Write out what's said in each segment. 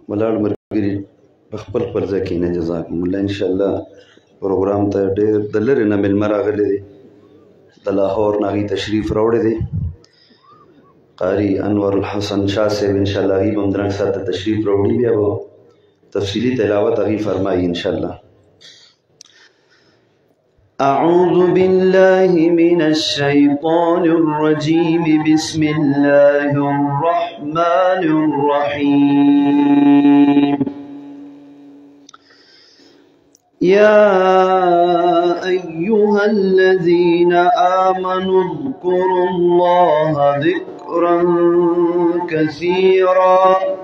ولاړ مرګري په خپل ځای کښېنه. جزاکم الله. انشاءالله پروګرام ته ډېر د لرې نه مېلمه راغلی دی، د لاهور نه هغوی تشریف راوړی دی. قاري انور الحسن شاه صاحب انشاءالله هغوی به هم درنګ ساعت ته تشریف راوړي، بیا به تفصیلي تلاوت هغوی فرمایي انشاءالله. أعوذ بالله من الشيطان الرجيم. بسم الله الرحمن الرحيم. يا أيها الذين آمنوا اذكروا الله ذكرا كثيرا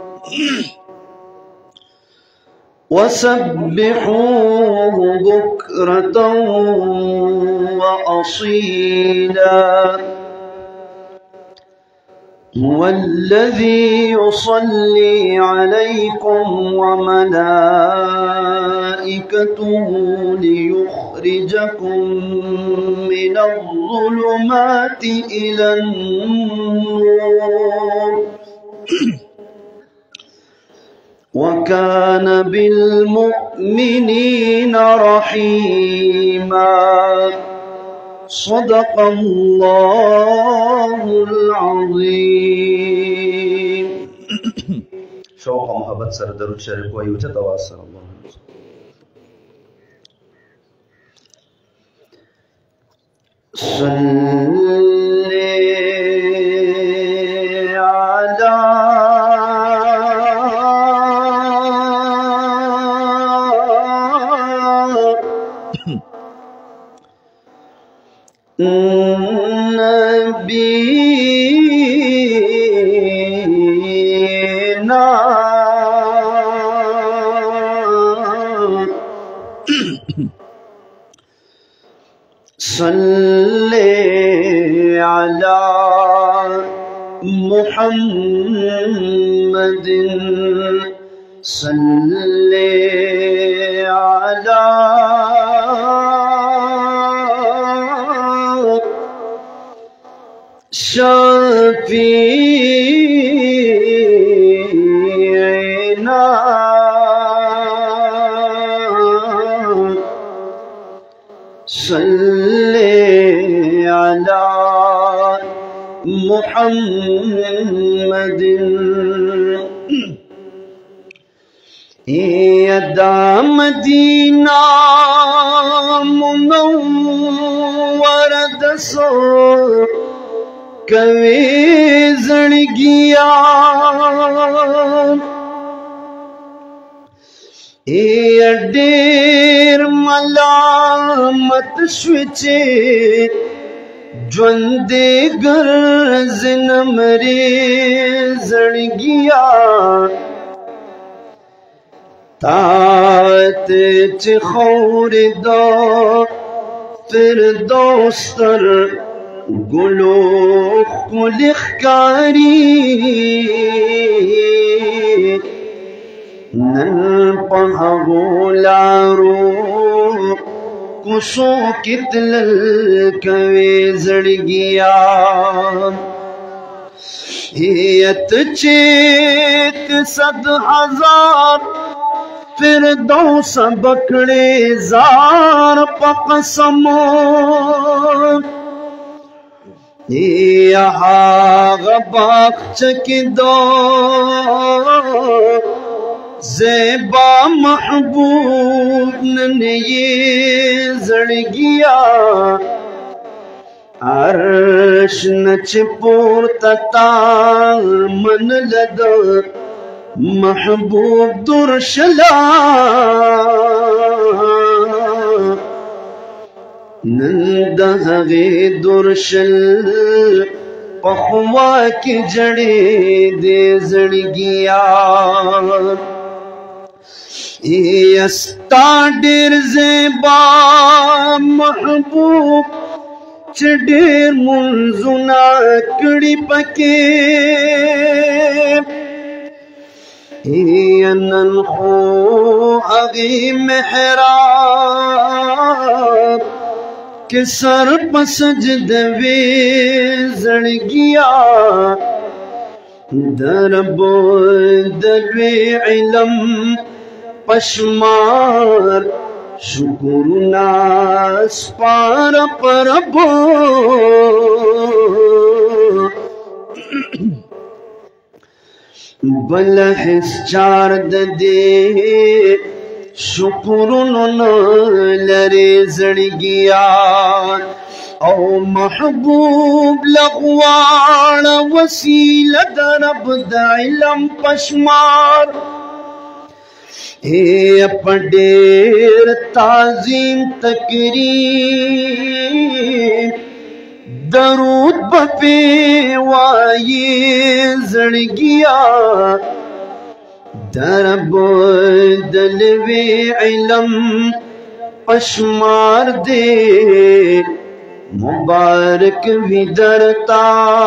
وسبحوه بكرة وأصيلا. هو الذي يصلي عليكم وملائكته ليخرجكم من الظلمات إلى النور وكان بالمؤمنين رحيما. صدق الله العظيم. شوق محبت سر درود شریف وایي اوچت آواز سره. صلی علی نبينا صلي على محمد صلي على شفيعنا صلي على محمد. يدا مدینہ منورہ دسو کوي زړګیا ډېر ملامت شوې چې ژوندې ګرځنه مرې زړګیا تا ته چې خورې دا فردوس تر گلو خلی خکاری نن پهغو لارو کوڅو کې تلل کوي زړګیا هیت چیت 100,000 فردوس بکړې زار په قسمو یہاں باغچہ کی دو زیبا محبوب نے یہ زڑگیا عرش نچ پورتا من لد محبوب درشلا نند هغې درشل پخوا کې جړې دې زړګیا ستا ډېر زیبا محبوب چې ډېر منځونه کړي پکې نن خو هغې محراب کہ سر پسجد وی زڑگیا درب دلوی علم پشمار شکرنا سپار پربو بل حس چار دے شکرنا لرے زڑگیا او محبوب لغوان وسیل درب دا علم پشمار اے پڑیر تعظیم تکریم درود بپی وائی زڑگیا درب دلوی علم پشمار دے مبارک بھی درتا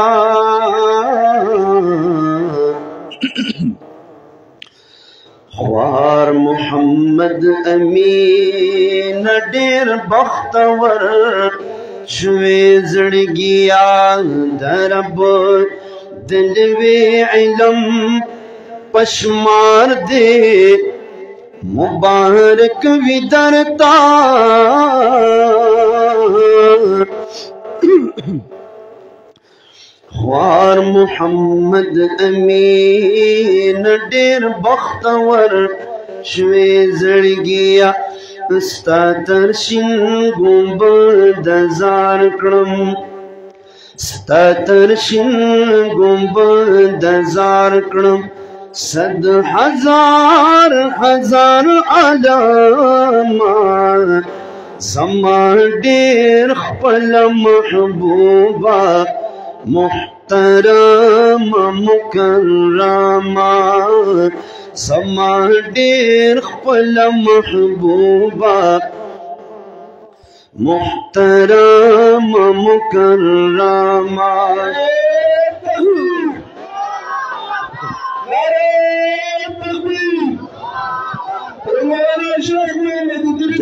خوار محمد امین ډیر بختور شوی زړګیا درب دلوی علم پشمار دے مبارک وی درتا خوار محمد امین ډیر بختور شوی زړګیا ستا تر شین ګنبد زار کړم ستا تر شین ګنبد زار کړم صد ہزار ہزار علامات زما ډیر خپل محبوبا محترم مکرما زما ډیر خپل محبوبا محترم مکرما مولانا شیخ محمد ادریس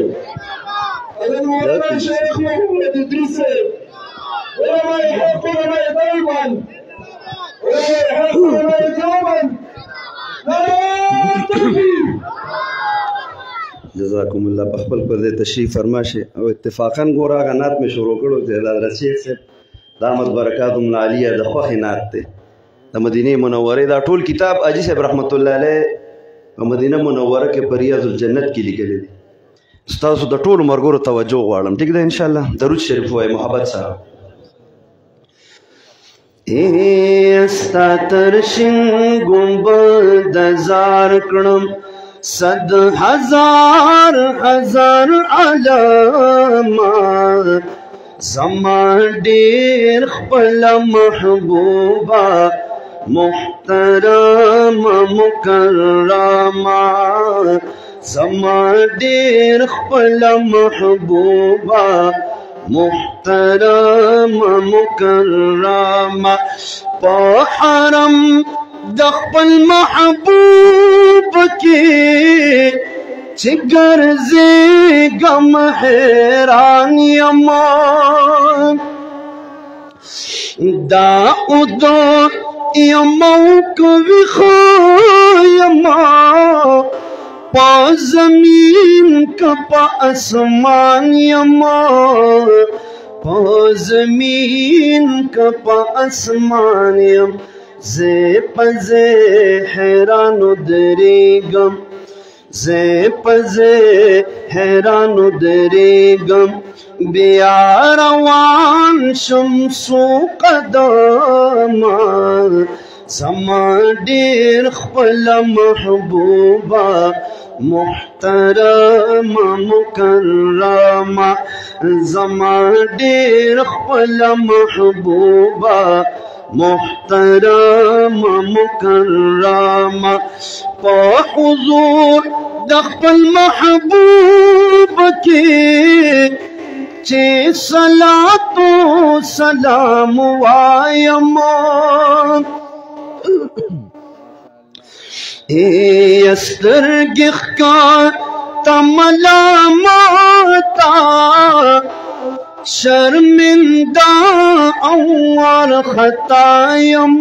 مولانا شیخ محمد ادریس علماء حق علماء دیوبند علماء حق علماء دیوبند جزاکم الله په خپل پر دې تشریف فرماشه او اتفاقا ګورا غنات می شروع کړو د رشید صاحب دامت برکات من علیه د خوخ نات ته د مدینه منوره دا ټول کتاب اجي صاحب رحمت الله علیه په مدینه منوره کې په ریاض الجنت کې لیکل دي تاسو د ټول مرګورو توجه غواړم ټیک ده ان شاء الله درود شریف وای محبت سره استا ترشن گنبد زار کړم صد ہزار ہزار علامات زما ډیر خپل محبوبا محترم مکرما زما ډیر خپل محبوبا محترم مکرما په حرم د خپل محبوب کې چې ګرځېږم حیران یم دا اودو یمو کوي خو یما پا زمین کا پا اسمان یما پا زمین کا پا اسمان یم زی پزی حیرانو دریگم زی پزی حیرانو دریگم بیا روان شمسو قداما زما ډیر خپل محبوبا محترم مکرما زما ډیر خپل محبوبا محترم مکرما په حضور د خپل محبوب کې چې صلات و سلام وایم سترګې ښکار ته ملامتا शर्मिंदा और खतायम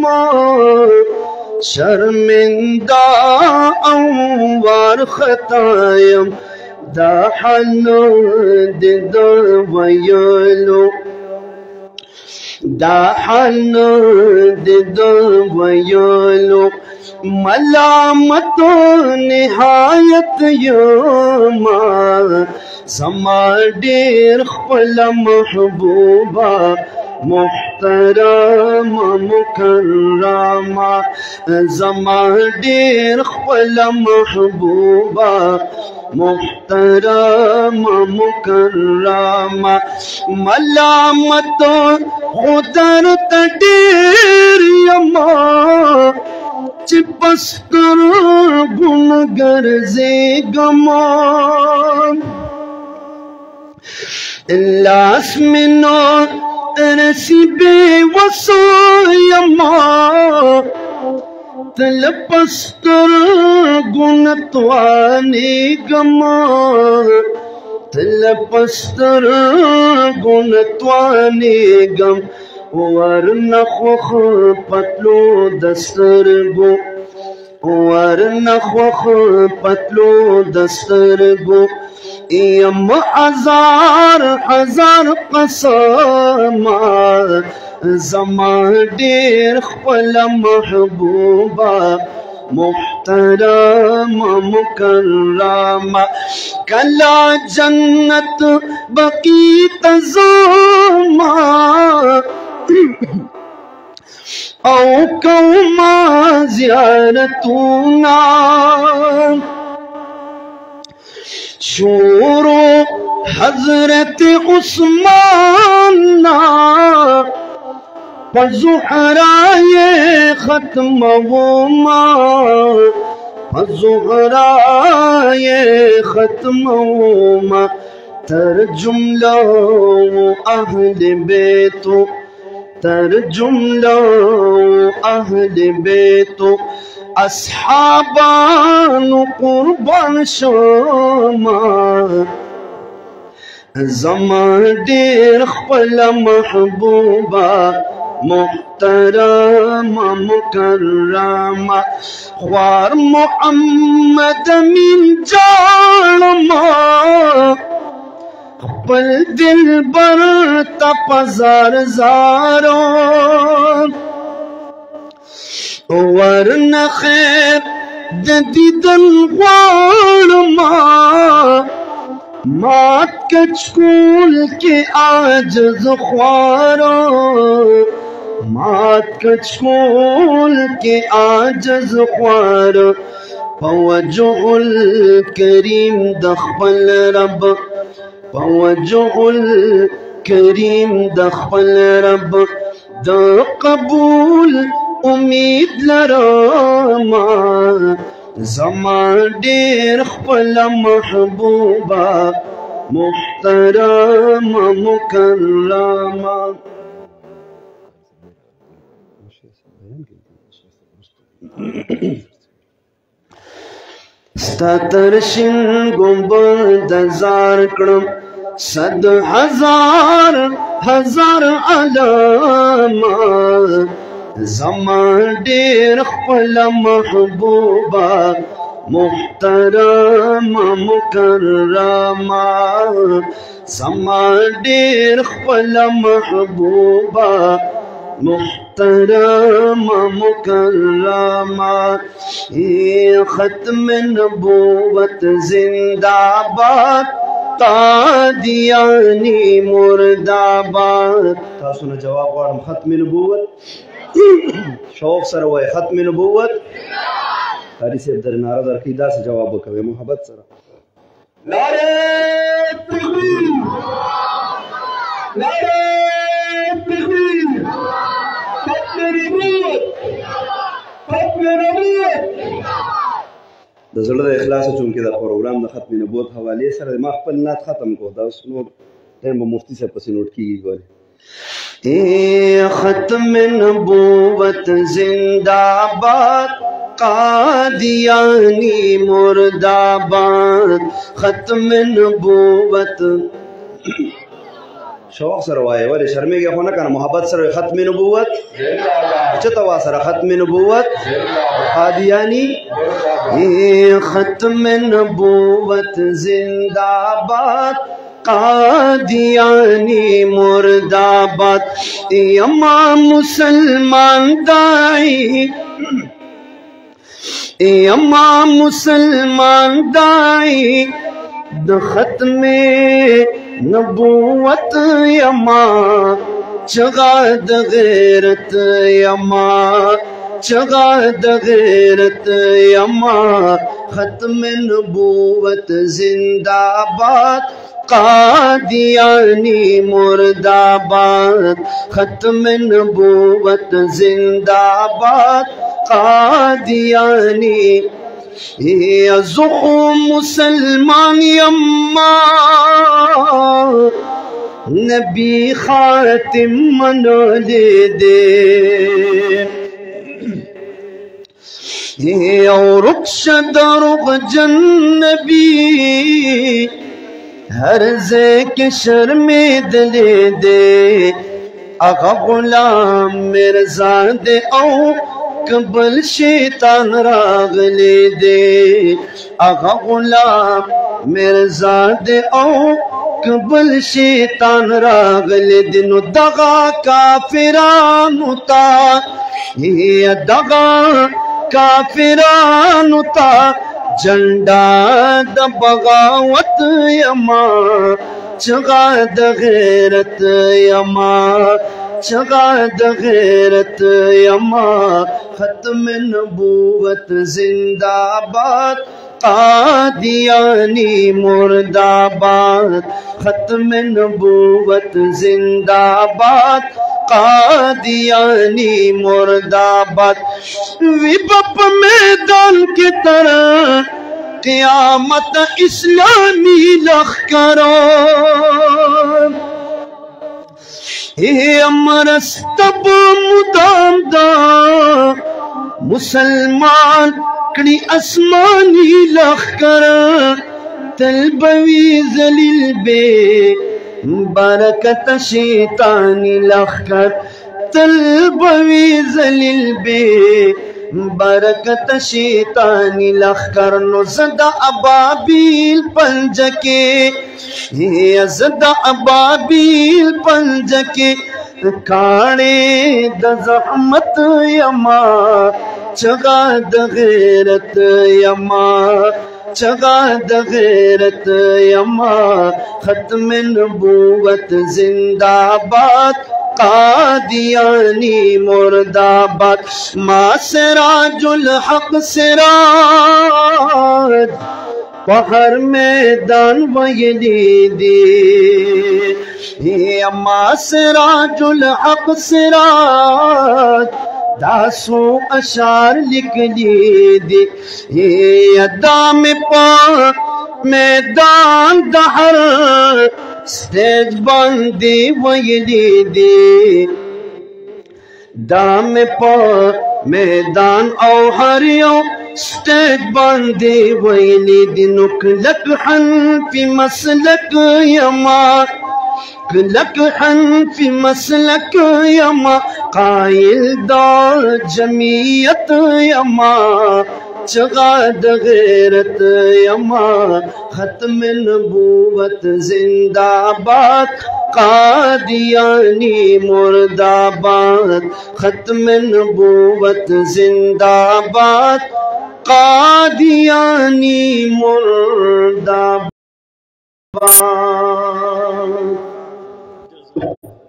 शर्मिंदा और खतायम दाहन दिद वयलो दाहन दिद वयलो मलामत निहायत यमा ज़मा डेर ख़ुल महबूबा मुहतरम मुकर्रमा ज़मा डेर ख़ुल महबूबा मुहतरम मुकर्रमा मलामत खुदर तडेर यमा चिपस्कर गुनगर जे गमान इल्लास मिनो रसीबे वसायमा तलपस्तर गुणत्वाने गमा तलपस्तर गुणत्वाने गम वरनख़ पतलो दस्तर गो वरनख़ पतलो दस्तर गो यम हजार हजार कसमा ज़मा डेर ख़ुल महबूबा मुहतरम मुकर्रमा कला जन्नत बकी तज़मा औ कौमा ज़ियारतूना शोरो हज़रत उस्मान फ़ज़ुहराए ख़त्म वमा फ़ज़ुहराए ख़त्म वमा तरजुमला अहले बेतो तरजुमला अहले बेतो अस्हाबान कुर्बान शमा ज़मा डेर ख़ुल महबूबा मुहतरम मुकर्रमा ख्वार मोहम्मद मिन जानमा पल दिल बर तपजार जारो वरन खैर दीदन ख्वारमा मात कचकूल के आजज़ ख्वारो मात कचकूल के आजज़ ख्वारो फवजुल करीम दख़ल रब फवजुल करीम दख़ल रब द कबूल उम्मीद लरमा ज़मा डेर ख़ुल महबूबा मुहतरम मुकर्रमा स्तरशिन गुंबद जार क्रम सद हजार हजार अलामा ज़मा डेर ख़ुल महबूबा मुहतरम मुकर्रमा ज़मा डेर ख़ुल महबूबा मुहतरम मुकर्रमा ये ख़त्म नबूवत जिंदाबाद कादियानी मुर्दाबाद तासु ने जवाब वाड़म ख़त्म नबूवत शौक़ सर वाय ख़त्म नबूवत कारी से दर नारा दर क़ीदा से जवाब कवे मोहब्बत सर नारे तकबीर नारे तकबीर ख़त्म नबूवत ख़त्म नबूवत د زړه د اخلاص چونکې دا پروګرام د ختم نبوت حواله سره ما خپل نات ختم کو دا اوس نو ټیم مفتی صاحب پسې نوٹ کیږي ګوره اے ختم نبوت زندہ-باد قادیانی مردہ-باد ختم نبوت शौक सर वाए वाले शर्मे के होना का मोहब्बत सर खत्म नबूवत चतवा सर खत्म नबूवत कादियानी ये खत्म नबूवत जिंदाबाद कादियानी मुर्दाबाद यमा मुसलमान दाई यमा मुसलमान दाई द खत्मे नबूवत यमा चगाद गैरत यमा चगाद गैरत यमा खत्म नबूवत जिंदाबाद कादियानी मुर्दाबाद खत्म नबूवत जिंदाबाद कादियानी ये ज़ुख़्म मुसलमान यम्मा नबी खातिम मना ले दे ये और रुख जन्नबी हर जे के शर्मे दले दे आगा गुलाम मिर्जा दे औ कबल शैतान रागले दे आगा गुलाम मिर्जा दे औ कबल शैतान रागले दिनो दगा काफिरानुता ये दगा काफिरानुता झंडा द बगावत यमा चगाद गैरत यमा चगाद गैरत यमा खत्म नबूवत जिंदाबाद कादियानी मुर्दाबाद खत्म नबूवत जिंदाबाद कादियानी मुर्दाबाद विपप मैदान की तरह क़यामत इस्लामी लश्करों ये अमरस्तब मुदाम दा मुसलमान कड़ी आसमानी लश्कर तलबवी जलील बे बरकत शैतानी लश्कर तलबवी जलील बे बरकत शैतानी लश्कर नो ज़दा अबाबील पंज के ये ज़दा अबाबील पंज के काने द ज़हमत यमा चगाद गैरत यमा चगाद गैरत यमा खत्म नबूवत जिंदाबाद कादियानी मुर्दाबाद माँ सिराजुल हक सिराज पहर मैदान वयली दे ये माँ सिराजुल हक सिराज दासो अशार लिख ली दे ये अदा में पा मैदान दहर स्टेज बंदी वयली दे दाम पा मैदान और हरियो स्टेज बंदी वयली दिनुक लक हनफी मसलक यमा लक हनफी मसलक यमा कायल दा जमीयत यमा चगाद गैरत यमा खत्म नबूवत जिंदाबाद कादियानी मुर्दाबाद खत्म नबूवत जिंदाबाद कादियानी मुर्दाबाद।